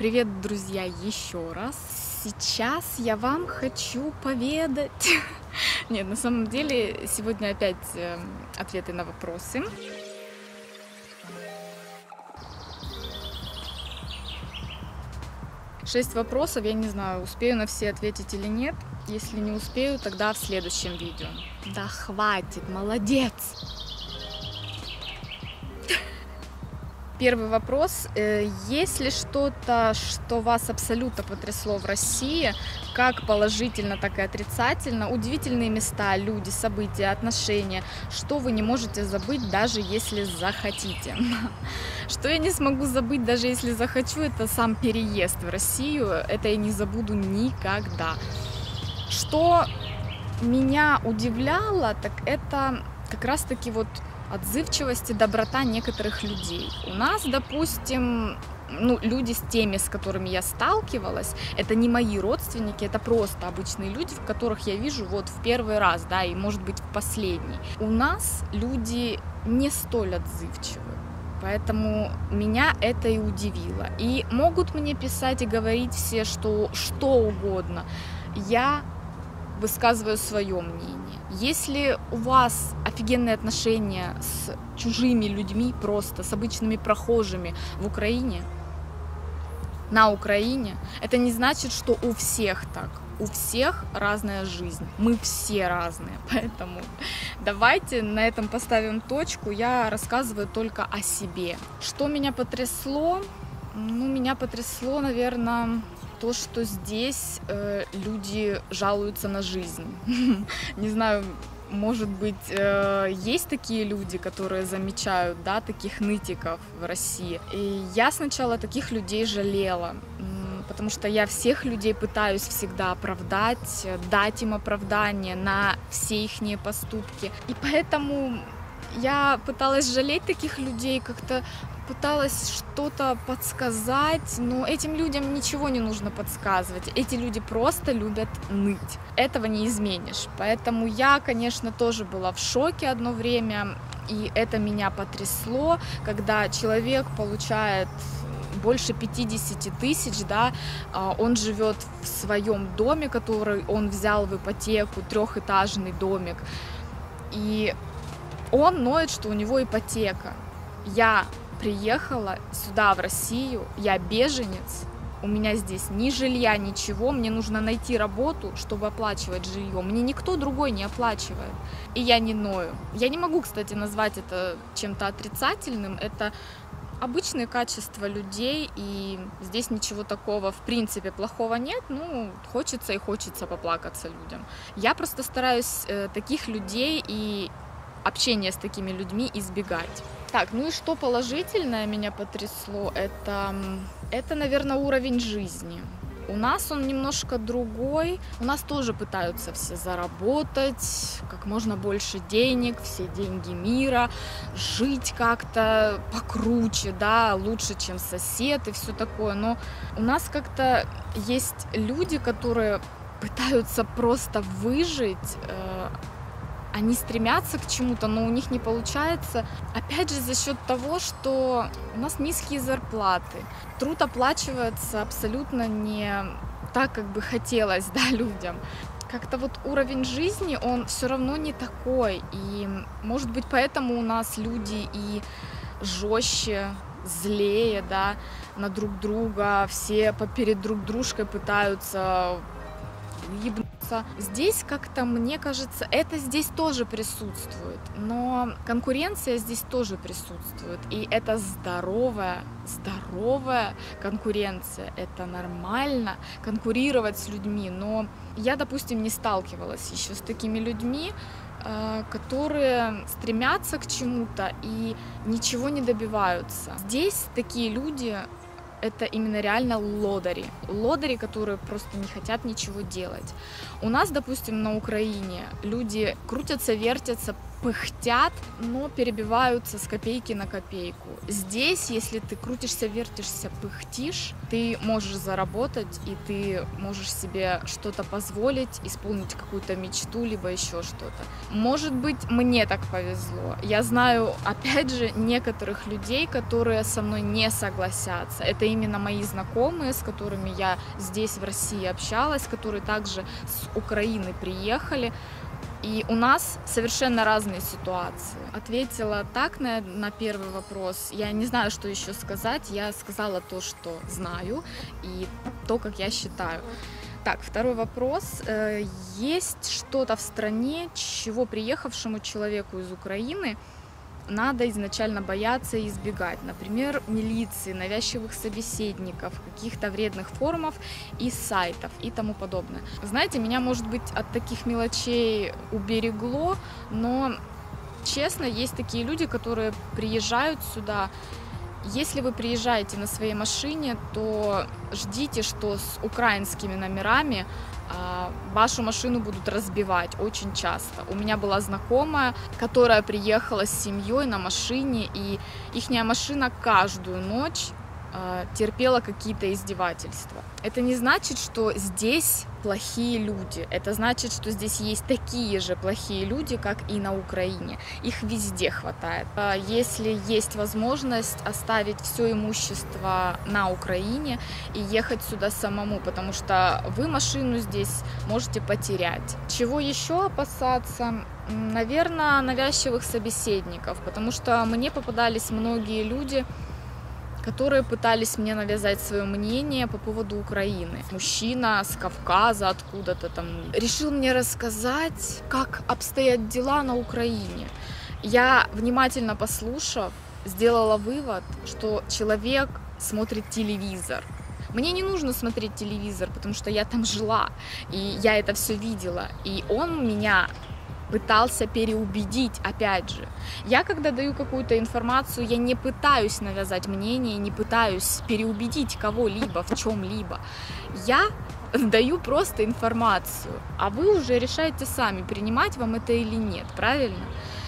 Привет, друзья, еще раз. Сейчас я вам хочу поведать. Нет, на самом деле, сегодня опять ответы на вопросы. 6 вопросов, я не знаю, успею на все ответить или нет. Если не успею, тогда в следующем видео. Да хватит, молодец! Первый вопрос. Есть ли что-то, что вас абсолютно потрясло в России, как положительно, так и отрицательно? Удивительные места, люди, события, отношения, что вы не можете забыть, даже если захотите? Что я не смогу забыть, даже если захочу, это сам переезд в Россию. Это я не забуду никогда. Что меня удивляло, так это как раз-таки вот отзывчивость и доброта некоторых людей. У нас, допустим, люди с теми, с которыми я сталкивалась, это не мои родственники, это просто обычные люди, в которых я вижу вот в первый раз, да, и может быть в последний. У нас люди не столь отзывчивы, поэтому меня это и удивило. И могут мне писать и говорить все, что угодно. Я высказываю свое мнение. Если у вас офигенные отношения с чужими людьми, просто с обычными прохожими в Украине, на Украине, это не значит, что у всех так. У всех разная жизнь. Мы все разные. Поэтому давайте на этом поставим точку. Я рассказываю только о себе. Что меня потрясло? Меня потрясло, наверное, то, что здесь люди жалуются на жизнь. Не знаю, может быть, есть такие люди, которые замечают, да, таких нытиков в России. И я сначала таких людей жалела, потому что я всех людей пытаюсь всегда оправдать, дать им оправдание на все их поступки. И поэтому я пыталась жалеть таких людей, как-то пыталась что-то подсказать, но этим людям ничего не нужно подсказывать. Эти люди просто любят ныть. Этого не изменишь. Поэтому я, конечно, тоже была в шоке одно время, и это меня потрясло, когда человек получает больше 50 тысяч, да, он живет в своем доме, который он взял в ипотеку, трехэтажный домик, и он ноет, что у него ипотека. Я приехала сюда, в Россию, я беженец, у меня здесь ни жилья, ничего, мне нужно найти работу, чтобы оплачивать жилье. Мне никто другой не оплачивает, и я не ною. Я не могу, кстати, назвать это чем-то отрицательным, это обычные качества людей, и здесь ничего такого, в принципе, плохого нет, хочется и хочется поплакаться людям. Я просто стараюсь таких людей и общение с такими людьми избегать. Так, и что положительное меня потрясло, это, наверное, уровень жизни. У нас он немножко другой, у нас тоже пытаются все заработать, как можно больше денег, все деньги мира, жить как-то покруче, да, лучше, чем сосед и все такое, но у нас как-то есть люди, которые пытаются просто выжить, они стремятся к чему-то, но у них не получается. Опять же, за счет того, что у нас низкие зарплаты. Труд оплачивается абсолютно не так, как бы хотелось, да, людям. Как-то вот уровень жизни, он все равно не такой. И, может быть, поэтому у нас люди и жестче, злее, да, на друг друга. Все перед друг дружкой пытаются ебнуться. Здесь как-то, мне кажется, это здесь тоже присутствует, но конкуренция здесь тоже присутствует, и это здоровая конкуренция, это нормально конкурировать с людьми, но я, допустим, не сталкивалась еще с такими людьми, которые стремятся к чему-то и ничего не добиваются. Здесь такие люди — это именно реально лодыри, которые просто не хотят ничего делать. У нас, допустим, на Украине люди крутятся, вертятся, пыхтят, но перебиваются с копейки на копейку. Здесь, если ты крутишься, вертишься, пыхтишь, ты можешь заработать, и ты можешь себе что-то позволить, исполнить какую-то мечту, либо еще что-то. Может быть, мне так повезло. Я знаю, опять же, некоторых людей, которые со мной не согласятся. Это именно мои знакомые, с которыми я здесь, в России, общалась, которые также с Украины приехали. И у нас совершенно разные ситуации. Ответила так на первый вопрос. Я не знаю, что еще сказать. Я сказала то, что знаю, и то, как я считаю. Так, второй вопрос. Есть что-то в стране, чего приехавшему человеку из Украины надо изначально бояться и избегать? Например, милиции, навязчивых собеседников, каких-то вредных форумов и сайтов и тому подобное. Знаете, меня, может быть, от таких мелочей уберегло, но, честно, есть такие люди, которые приезжают сюда. Если вы приезжаете на своей машине, то ждите, что с украинскими номерами вашу машину будут разбивать очень часто. У меня была знакомая, которая приехала с семьей на машине, и ихняя машина каждую ночь терпела какие-то издевательства. Это не значит, что здесь плохие люди. Это значит, что здесь есть такие же плохие люди, как и на Украине. Их везде хватает. Если есть возможность оставить все имущество на Украине и ехать сюда самому, потому что вы машину здесь можете потерять. Чего еще опасаться? Наверное, навязчивых собеседников, потому что мне попадались многие люди, которые пытались мне навязать свое мнение по поводу Украины. Мужчина с Кавказа, откуда-то там, решил мне рассказать, как обстоят дела на Украине. Я, внимательно послушав, сделала вывод, что человек смотрит телевизор. Мне не нужно смотреть телевизор, потому что я там жила, и я это все видела. И он меня пытался переубедить, опять же. Я, когда даю какую-то информацию, я не пытаюсь навязать мнение, не пытаюсь переубедить кого-либо в чем-либо. Я даю просто информацию, а вы уже решаете сами, принимать вам это или нет, правильно?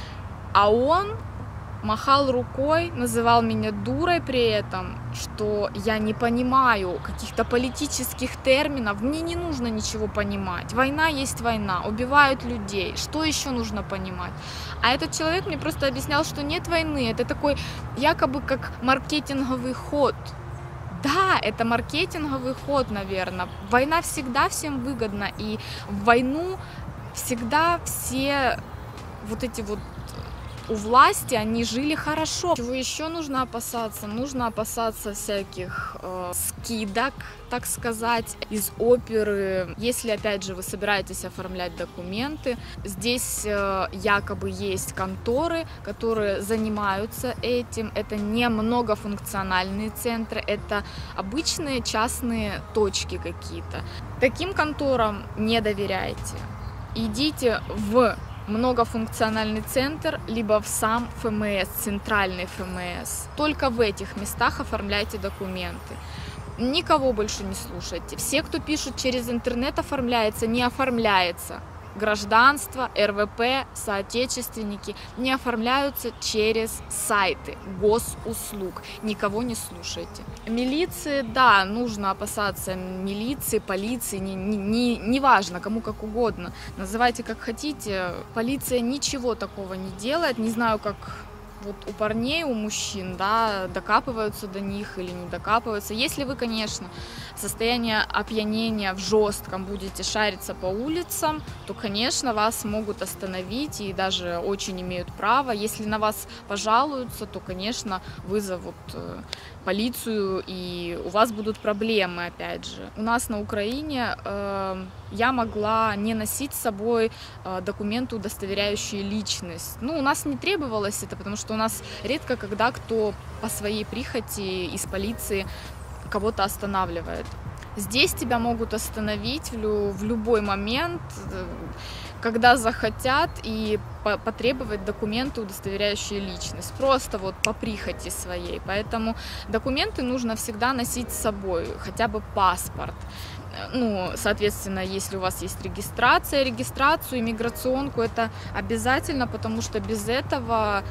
А он махал рукой, называл меня дурой при этом, что я не понимаю каких-то политических терминов, мне не нужно ничего понимать. Война есть война, убивают людей, что еще нужно понимать? А этот человек мне просто объяснял, что нет войны, это такой якобы как маркетинговый ход. Да, это маркетинговый ход, наверное. Война всегда всем выгодна, и в войну всегда все вот эти вот у власти, они жили хорошо. Чего еще нужно опасаться? Нужно опасаться всяких скидок, так сказать, из оперы. Если, опять же, вы собираетесь оформлять документы, здесь якобы есть конторы, которые занимаются этим. Это не многофункциональные центры, это обычные частные точки какие-то. Таким конторам не доверяйте. Идите в многофункциональный центр, либо в сам ФМС, центральный ФМС. Только в этих местах оформляйте документы. Никого больше не слушайте. Все, кто пишут через интернет, оформляется, не оформляется. Гражданство, РВП, соотечественники не оформляются через сайты госуслуг. Никого не слушайте. Милиции, да, нужно опасаться милиции, полиции, неважно, кому как угодно. Называйте как хотите. Полиция ничего такого не делает. Не знаю, как вот у парней, у мужчин, да, докапываются до них или не докапываются. Если вы, конечно, в состоянии опьянения в жестком будете шариться по улицам, то, конечно, вас могут остановить и даже очень имеют право. Если на вас пожалуются, то, конечно, вызовут полицию, и у вас будут проблемы, опять же. У нас на Украине я могла не носить с собой документы, удостоверяющие личность. Ну, у нас не требовалось это, потому что у нас редко когда кто по своей прихоти из полиции кого-то останавливает. Здесь тебя могут остановить в любой момент. когда захотят, и потребовать документы, удостоверяющие личность, просто вот по прихоти своей. Поэтому документы нужно всегда носить с собой, хотя бы паспорт. Ну, соответственно, если у вас есть регистрацию, иммиграционку, это обязательно, потому что без этого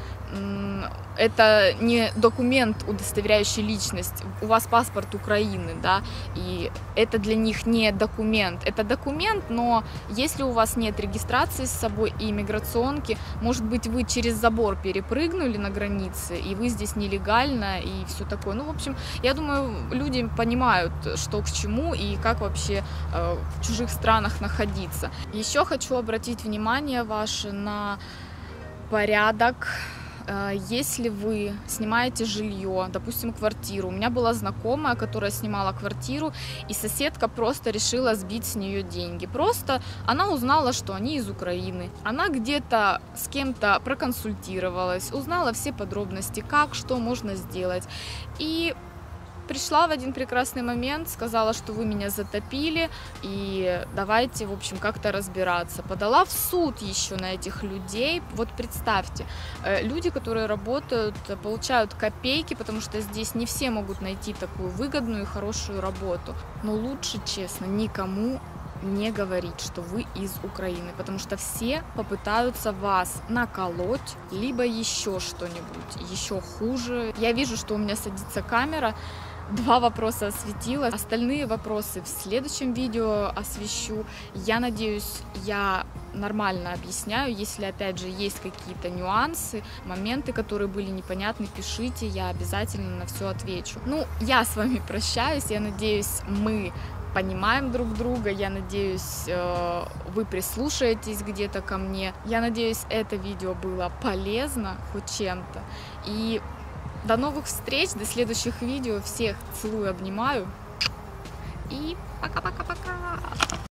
это не документ, удостоверяющий личность. У вас паспорт Украины, да, и это для них не документ. Это документ, но если у вас нет регистрации с собой и иммиграционки, может быть, вы через забор перепрыгнули на границе, и вы здесь нелегально, и все такое. Ну, в общем, я думаю, люди понимают, что к чему и как вообще в чужих странах находиться. Еще хочу обратить внимание ваше на порядок. Если вы снимаете жилье, допустим, квартиру, у меня была знакомая, которая снимала квартиру, и соседка просто решила сбить с нее деньги. Просто она узнала, что они из Украины. Она где-то с кем-то проконсультировалась, узнала все подробности, как, что можно сделать. И пришла в один прекрасный момент, сказала, что вы меня затопили, и давайте, в общем, как-то разбираться. Подала в суд еще на этих людей. Вот представьте, люди, которые работают, получают копейки, потому что здесь не все могут найти такую выгодную и хорошую работу. Но лучше, честно, никому не говорить, что вы из Украины, потому что все попытаются вас наколоть, либо еще что-нибудь, еще хуже. Я вижу, что у меня садится камера. 2 вопроса осветила, остальные вопросы в следующем видео освещу. Я надеюсь, я нормально объясняю. Если, опять же, есть какие-то нюансы, моменты, которые были непонятны, пишите, я обязательно на все отвечу. Ну, я с вами прощаюсь, я надеюсь, мы понимаем друг друга, я надеюсь, вы прислушаетесь где-то ко мне. Я надеюсь, это видео было полезно хоть чем-то. И до новых встреч, до следующих видео. Всех целую, обнимаю. И пока-пока-пока.